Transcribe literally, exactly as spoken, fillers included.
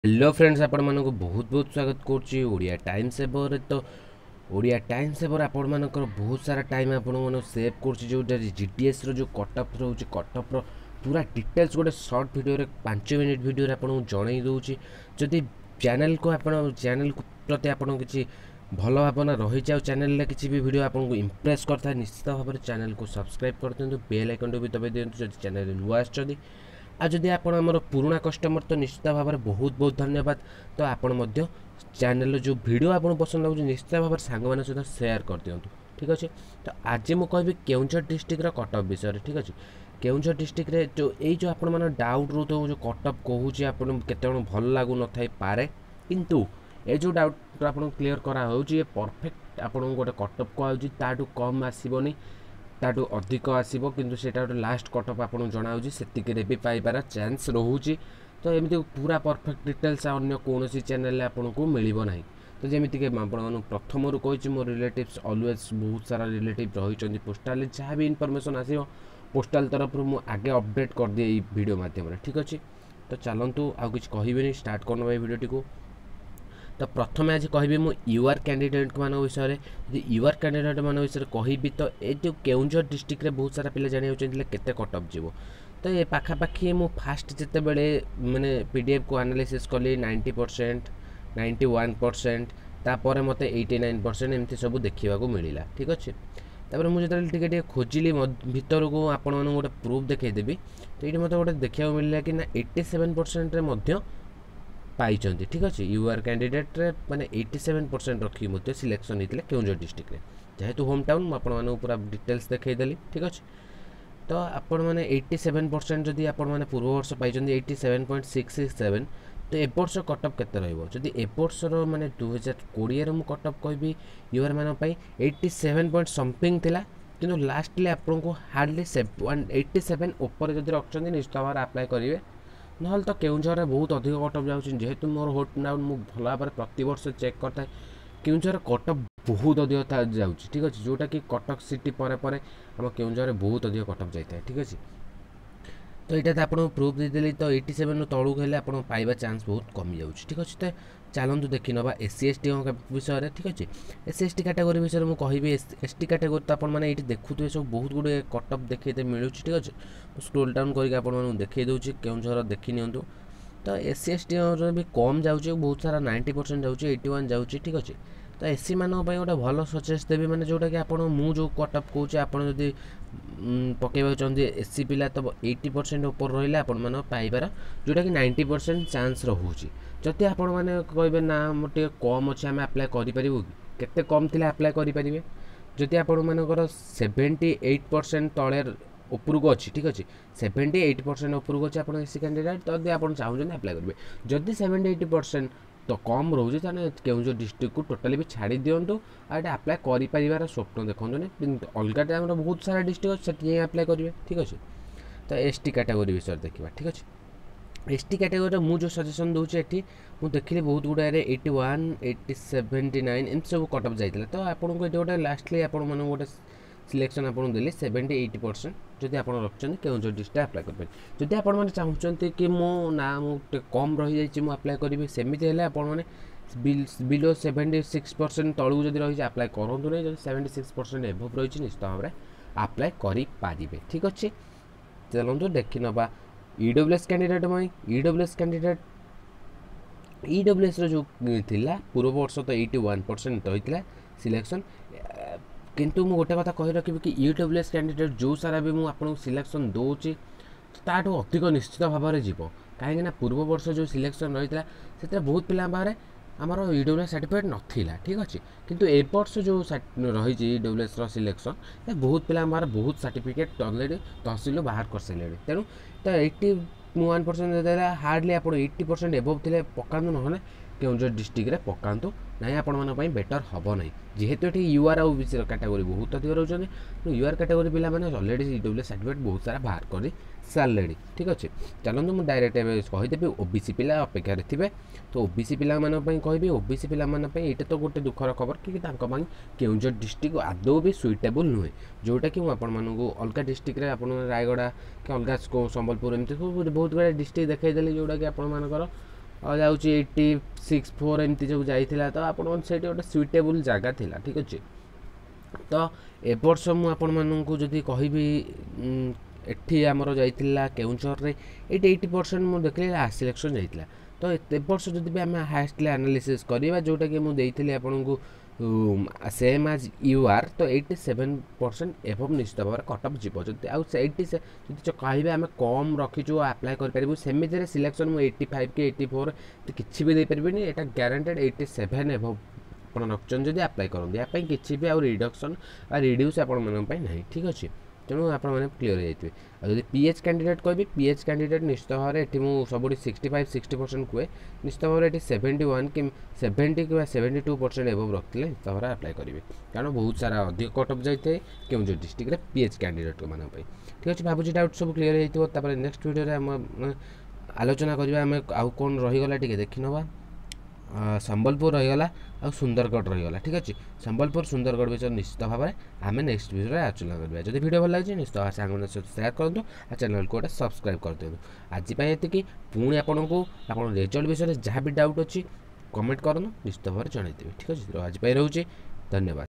Hello friends, आपण मानक बहुत बहुत स्वागत करुच्ची ओडिया टाइम सेवर। तो ओडिया टाइम सेवर आपण मानकर बहुत सारा टाइम आपण मन सेव करुच्ची जो जीडीएस रो जो कटअप रोचे कटअप रो पूरा डिटेल्स गोटे शॉर्ट वीडियो रे पाँच मिनिट वीडियो रे आपण जणाई दउची। जदि चैनल को आपण चैनल प्रति आपण किछि भल भावना रही जाओ, चैनल रे किछि भी वीडियो आपण को इंप्रेस करता निश्चित भाव में चैनल को सब्सक्राइब कर दियंतु, बेल आइकन भी दबाई दियंतु जदि चैनल रे नुआ आछथि। आ जदि आपण हमर पुराना कस्टमर तो निश्चित भाव में बहुत बहुत धन्यवाद। तो आपण मध्य चैनल जो वीडियो आपन पसंद लागु निश्चित भाव में सांग मान सहित शेयर कर दियंतु, ठीक अच्छे। तो आज मु कहबी केउंझर डिस्ट्रिक्ट रो कटअप विषय, ठीक अच्छे। केउंझर डिस्ट्रिक्ट रे जो एई जो आपण माने डाउट रहतो जो कटअप कहूची आपण केते जण भल लागु न थाई पारे, किंतु ए जो डाउट आपण क्लियर करा होउची ए परफेक्ट आपण गोटे कटअप कहूची ताटू कम आसीबनी ताटू अधिक आसीबो, किंतु सेटा लास्ट कटअप आपन जणाउची सेतिके भी पाइबार चांस रहूची। तो एमती पूरा परफेक्ट डिटेल्स अन्य कोनोसी चैनल रे आपन को मिलिबो नाही। तो जेमिति के आपण प्रथम रु कहिछि मोर रिलेटिव्स ऑलवेज बहुत सारा रिलेटिव रहिचंदी पोस्टल जहाँ भी इनफॉरमेशन आसीबो पोस्टल तरफ रु मु आगे अपडेट कर दिए ई वीडियो माध्यम रे, ठीक अछि। तो चलंतु आ किछ कहिबेनी स्टार्ट करनो भाई वीडियो टिको। तो प्रथम आज कहि मु यूआर कैंडिडेट मान विषय में यूआर कैंडिडेट मान विषय कहि तो ये जो केउंझर डिस्ट्रिक्ट रे बहुत सारा पिला जानिया चाहते केते कटअप जीवो। तो ये पाखापाखि मु फास्ट जिते बड़े माने पीडीएफ को एनालिसिस कली ninety percent ninety one percent तापर मते एटी नाइन परसेंट एमती सब देखा मिलला, ठीक अच्छे। तापर मुझे टे खोजिली भीतर को आपण मानक गोटे प्रूफ देखदेवी। तो ये मत गोटे देखा मिलला कि ना एट्टी सेवेन परसेंट पाई, ठीक अच्छे। यूआर कैंडिडेट रे माने एट्टी सेवेन परसेंट रखी मते सिलेक्शन होते केउंझर डिस्ट्रिक्ट रे, जेहेतु होम टाउन मुझे पूरा डिटेल्स देखईदेली, ठीक अच्छे। तो आपण मैंने एट्टी सेवेन परसेंट जदि आपण मैंने पूर्व वर्ष पाई eighty seven point six six seven, तो ए वर्ष कटअप केते रहइबो जदि ए वर्षर माने दो हज़ार बीस रे मु कटअप कहबी यूआर मान पई एट्टी सेवेन पॉइंट समथिंग थिला, किंतु लास्टली आपण को हार्डली एट्टी सेवेन ऊपर जदि रखचंदी निश्चित भाव अप्लाई करिवे। नहल तो केउंझर बहुत अधिक कटअप जाउछि, जेहेतु मोर होम टाउन मु भल भाव प्रति वर्ष चेक करता केउंझर कटअप बहुत अधिक जाउछि, ठीक अच्छे। जोटा कि कटक सिटी पर पर आम केउंझर बहुत अधिक कटअप जाए, ठीक अच्छे। तो यहाँ तो आपको प्रूफ देदेली। तो एट्टी सेवेन तलू हेल्ले आप पाइबा चांस बहुत कमी जाऊँगी, ठीक अच्छे। तो चलतु देखी ना एससी एसटी विषय, ठीक अच्छे। एससी एसटी कैटेगरी विषय मुझे कहि एसटी कैटेगरी तो आपने देखुए सब बहुत गुड़े कटअप देखते मिलूँ, ठीक अच्छे। स्क्रोल डाउन करके देखई दूसरी केउंझर देखी नियंतु। तो एससी एसटी भी कम जाऊँगी, बहुत सारा नाइंटी परसेंट जाऊँगी, एटी वन जाऊँगी, ठीक अच्छे। तो एससी मान गोटे भल सजेस्ट देवी मैंने जोटा कि आपड़ मुझे कटअप कौचे आपड़ जदि पकड़ा चाहते एससी पिला तो एट्टी परसेंट ऊपर रहा आपण पाइबार जोटा कि नाइंटी परसेंट चांस रोचे। जदि आपण मैंने कहे ना मोटे कम अच्छे आम आप्लाय करूँ कि कम थी आप्लाय करेंगे जदि आपण मानकर सेवेन्टी एट परसेंट तले उपरको अच्छी, ठीक अच्छे। सेवेन्टी एट परसेंट उपरको अच्छे आप एससी कैंडिडेट तो आप चाहते आप्लाय करेंगे। जदि सेवेन्टी एट परसेंट तो कम रोचे केउंझर डिस्ट्रिक्ट को टोटाली भी छाड़ी दिंतु आटे आप्लाय कर स्वप्न देखते नहीं। अलग टाइम बहुत सारा डिस्ट्रिक्ट अच्छे आप्लाय करेंगे, ठीक अच्छे। तो एसटी कैटेगरी विषय देखा, ठीक अच्छे। एसटी कैटेगरी मुझे सजेसन दूसरी ये मुझे देखिली बहुत गुड़ाए eighty one eighty seventy nine एम सब कटअप जाता। तो आपको ये गोटे लास्टली आप गोटे सिलेक्शन आपको देली सेवेन्टी एट्टी परसेंट जदि आप रखते केउंझर डिस्ट्रिक्ट आप्लाय करेंगे। जदि आपने चाहते कि मो ना मुझे कम रही जाइए मुझे आप्लाय करी सेमती है आपने बिलो सेवेन्टी सिक्स परसेंट तलू जब रही आप्लाय करूँ नहीं, जब सेवेन्टी सिक्स परसेंट एभव रही निश्चित भाव में आप्लाय करेंगे, ठीक अच्छे। चलते देखी ना ईडब्ल्यूएस कैंडिडेट मैं ईडब्ल्यूएस कैंडिडेट ईडब्ल्यूएस जो थिला पूर्व वर्ष तो एट्टी वन परसेंट रही सिलेक्शन, किंतु मु गोटे कथा कही रखी कि ईडब्ल्यूएस कैंडिडेट जो सारा भी मुझे सिलेक्शन दूसरी ताठू अधिक निश्चित भाव में जीव, कहीं पूर्व वर्ष जो सिलेक्शन रही है से बहुत पिला बाहर आमर ईडब्ल्यूएस सर्टिफिकेट नाला, ठीक अच्छे। किंतु ए वर्ष जो रही ईडब्ल्यूएस सिलेक्शन बहुत पिला बाहर बहुत सर्टिफिकेट अलरेडी तहसिल बाहर कर सारे, तेणु तो एट्टी वन परसेंट हार्डली आप एट्टी परसेंट एभव थे पकातु ना केउंझर डिस्ट्रिक्ट रे पकातु ना आपण बेटर हम ना, जेहेतु ये यूआर आउ बीसी कैटेगरी बहुत अधिक रोचे। तो यूआर कैटेगरी पिला माने ऑलरेडी ईडब्ल्यूएस सर्टिफिकेट बहुत सारा बाहर कर सारे, ठीक अच्छे। चलते मुझे डायरेक्ट कहीदेवी ओबीसी पिला अपेक्षार थे। तो ओबीसी पिला कहि ओबीसी पिला ये तो गोटे दुखर खबर कि केउंझर डिस्ट्रिक्ट आदौ भी सुइटेबल नुहे, जोटा कि मुझे अलग डिस्ट्रिक्ट रायगड़ा कि अलग संबलपुर एमती बहुत गुड़ा डिस्ट्रिक्ट देखईदेली जोटा कि आपर जाऊँगी एट्टी सिक्स फोर एमती जो जाइला तो आपण सेठी गोटे सुइटेबल जगह थिला ठीक अच्छे। तो ए वर्ष मु आपण मानू जदि कहबी एठी आमर जाइला केउंझर रे एटी परसेंट मु देखली लास्ट सिलेक्शन जाइला। तो ए वर्ष जदि भी आम हाइस्टली एनालिसिस करवा जोटा कि मुझे आपन को सेम आज यू आर तो एट्टी सेवेन परसेंट एवं निश्चित भाव में कटअप जीव जब आईटी से कहे आम कम रखीचु आप्लाय करूँ सेमती सिलेक्शन मुझे एट्टी फाइव कि एट्टी फोर किसी भी देपारे यहाँ ग्यारंटेड एट्टी सेवेन एवं आप रखुन जब आप्लाय करूँ यापाई किसी भी आउ रिडक्शन रिड्यूस आपण ठीक अच्छे। तेणु आप क्लीयर हो जाइए। जब पीएच कैंडिडेट कहि पीएच कैंडिडेट निश्चित भाव में ये सब सिक्सटी फाइव सिक्सटी परसेंट कहे निश्चित भाव में सेवेन्टी वन कि सेवेन्टी कि सेवेन्टी टू परसेंट एवं रखते निश्चित भाव में आप्लाय करेंगे कारण बहुत सारा अधिक कटअप जाए केउंझर डिस्ट्रिक्ट में पीएच कैंडिडेट मान ठीक अच्छे। भावुँ डाउट सब क्लीयर हो नेक्स्ट वीडियो आलोचना करवा आम आउ कौन रहीगला टे देखी नवा संबलपुर रहीगला आ सुंदरगढ़ रहीगला ठीक अच्छे। संबलपुर सुंदरगढ़ विषय निश्चित भाव में आम नेक्स्ट वीडियो आलोचना करवा। जब वीडियो भल लगे निश्चित भाव सांग सहित सेयार करूँ और चैनल को गोटे सब्सक्राइब कर दिखाँ। आज ये पुणी आपन को आप रिजल्ट विषय जहाँ भी डाउट अच्छी कमेंट करूँ निश्चित भाव में जनईदेवी ठीक अच्छे। आज रोचे धन्यवाद।